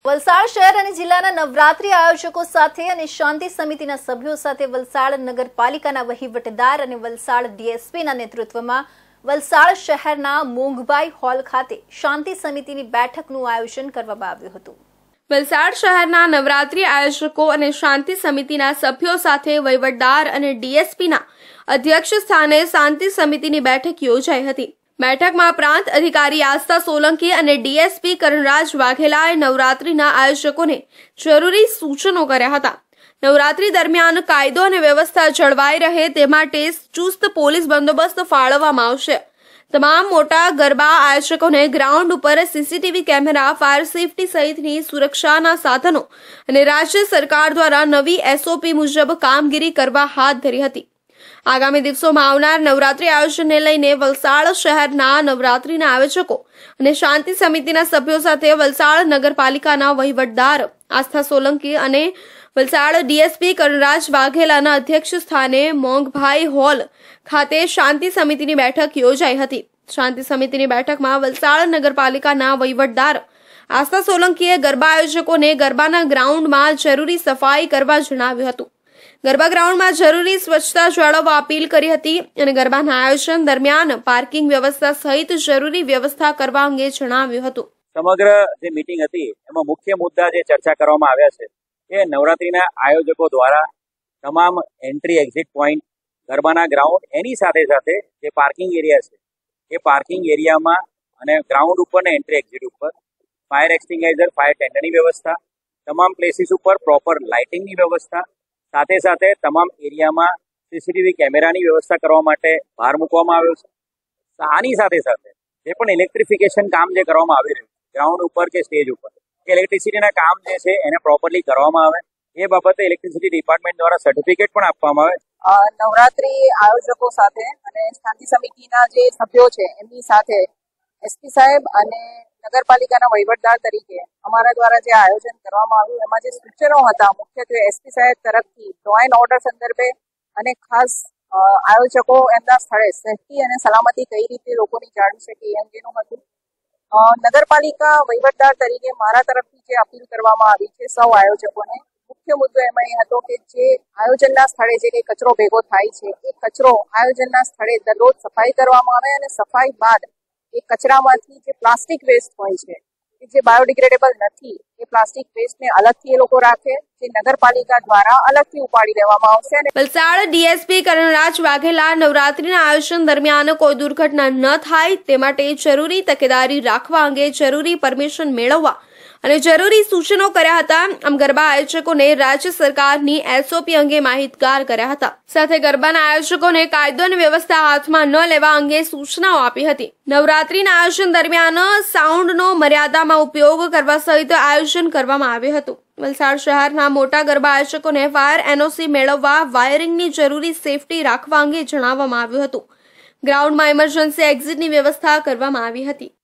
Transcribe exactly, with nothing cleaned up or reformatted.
વલસાડ શહેર અને જિલ્લાના નવરાત્રી આયોજકો સાથે અને શાંતિ સમિતિના સભ્યો સાથે વલસાડ નગરપાલિકાના વહીવટદાર અને વલસાડ ડીએસપીના નેતૃત્વમાં વલસાડ શહેરના મોંઘભાઈ હોલ ખાતે શાંતિ સમિતિની બેઠકનું આયોજન કરવામાં આવ્યું હતું। વલસાડ શહેરના નવરાત્રી આયોજકો અને શાંતિ સમિતિના સભ્યો સાથે વહીવટદાર અને ડીએસપીના અધ્યક્ષ સ્થાને શાંતિ સમિતિની બેઠક યોજાઈ હતી। બેઠકમાં પ્રાંત અધિકારી આસ્થા સોલંકી અને ડીએસપી કરણરાજ વાઘેલાએ નવરાત્રીના આયોજકોને જરૂરી સૂચનો કર્યા હતા। નવરાત્રી દરમિયાન કાયદો અને વ્યવસ્થા જળવાઈ રહે તે માટે ચુસ્ત પોલીસ બંદોબસ્ત ફાળવવામાં આવશે। તમામ મોટા ગરબા આયોજકોને ગ્રાઉન્ડ ઉપર સીસીટીવી કેમેરા, ફાયર સેફટી સહિતની સુરક્ષાના સાધનો અને રાજ્ય સરકાર દ્વારા નવી એસઓપી મુજબ કામગીરી કરવા હાથ ધરી હતી। આગામી દિવસોમાં આવનાર નવરાત્રી આયોજનને લઈને વલસાડ શહેરના નવરાત્રીના આયોજકો અને શાંતિ સમિતિના સભ્યો સાથે વલસાડ નગરપાલિકાના વહીવટદાર આસ્થા સોલંકી અને વલસાડ ડીએસપી કરણરાજ વાઘેલાના અધ્યક્ષ સ્થાને મોંઘભાઈ હોલ ખાતે શાંતિ સમિતિની બેઠક યોજાઈ હતી। શાંતિ સમિતિની બેઠકમાં વલસાડ નગરપાલિકાના વહીવટદાર આસ્થા સોલંકીએ ગરબા આયોજકોને ગરબાના ગ્રાઉન્ડમાં જરૂરી સફાઈ કરવા જણાવ્યું હતું। ગરબા ગ્રાઉન્ડમાં જરૂરી સ્વચ્છતા જાળવવા અપીલ કરી હતી અને ગરબાના આયોજન દરમિયાન પાર્કિંગ વ્યવસ્થા સહિત જરૂરી વ્યવસ્થા કરવા અંગે જણાવ્યું હતું। સમગ્ર જે મીટિંગ હતી એમાં મુખ્ય મુદ્દા જે ચર્ચા કરવામાં આવ્યા છે એ નવરાત્રીના આયોજકો દ્વારા તમામ એન્ટ્રી એક્ઝિટ પોઈન્ટ, ગરબાના ગ્રાઉન્ડ, એની સાથે સાથે જે પાર્કિંગ એરિયા છે એ પાર્કિંગ એરિયામાં અને ગ્રાઉન્ડ ઉપર ને એન્ટ્રી એક્ઝિટ ઉપર ફાયર એક્સટિંગ્વિશર, ફાયર ટેન્ડરની વ્યવસ્થા, તમામ પ્લેસીસ ઉપર પ્રોપર લાઇટિંગની વ્યવસ્થા, સાથે સાથે તમામ એરિયામાં સીસીટીવી કેમેરાની વ્યવસ્થા કરવા માટે ભાર મૂકવામાં આવ્યો છે। આની સાથે સાથે જે પણ ઇલેક્ટ્રિફિકેશન કામ જે કરવામાં આવી રહ્યું છે ગ્રાઉન્ડ ઉપર કે સ્ટેજ ઉપર, એ ઇલેક્ટ્રિસિટીના કામ જે છે એને પ્રોપરલી કરવામાં આવે એ બાબતે ઇલેક્ટ્રિસિટી ડિપાર્ટમેન્ટ દ્વારા સર્ટિફિકેટ પણ આપવામાં આવે। નવરાત્રી આયોજકો સાથે અને શાંતિ સમિતિના જે સભ્યો છે એમની સાથે એસપી સાહેબ અને નગરપાલિકાના વહીવટદાર તરીકે અમારા દ્વારા જે આયોજન કરવામાં આવ્યું એમાં જે સૂચનો હતા મુખ્યત્વે એસપી સાહેબ તરફથી લો એન્ડ ઓર્ડર સંદર્ભે અને ખાસ આયોજકો એમના સ્થળે સેફટી અને સલામતી કઈ રીતે લોકોની જાળવી શકે એ અંગેનું હતું। નગરપાલિકા વહીવટદાર તરીકે મારા તરફથી જે અપીલ કરવામાં આવી છે સૌ આયોજકોને, મુખ્ય મુદ્દો એમાં એ હતો કે જે આયોજનના સ્થળે જે કંઈ કચરો ભેગો થાય છે એ કચરો આયોજનના સ્થળે દરરોજ સફાઈ કરવામાં આવે અને સફાઈ બાદ એ કચરામાંથી જે પ્લાસ્ટિક વેસ્ટ હોય છે જે બાયોડિગ્રેડેબલ નથી એ પ્લાસ્ટિક વેસ્ટને અલગથી એ લોકો રાખે, જે નગરપાલિકા દ્વારા અલગથી ઉપાડી લેવામાં આવશે। વલસાડ ડીએસપી કરણરાજ વાઘેલા નવરાત્રીના આયોજન દરમિયાન કોઈ દુર્ઘટના ન થાય તે માટે જરૂરી તકેદારી રાખવા અંગે જરૂરી પરમિશન મેળવવા અને જરૂરી સૂચનો કર્યા હતા। આમ ગરબા આયોજકોને રાજ્ય સરકારની એસઓપી અંગે માહિતગાર કર્યા હતા। સાથે ગરબાના આયોજકોને કાયદો અને વ્યવસ્થા હાથમાં ન લેવા અંગે સૂચનાઓ આપી હતી। નવરાત્રીના આયોજન દરમિયાન સાઉન્ડનો મર્યાદામાં ઉપયોગ કરવા સહિત આયોજન કરવામાં આવ્યું હતું। વલસાડ શહેરના મોટા ગરબા આયોજકોને ફાયર એનઓસી મેળવવા વાયરિંગની જરૂરી સેફટી રાખવા અંગે જણાવવામાં આવ્યું હતું। ગ્રાઉન્ડમાં ઇમરજન્સી એક્ઝિટની વ્યવસ્થા કરવામાં આવી હતી।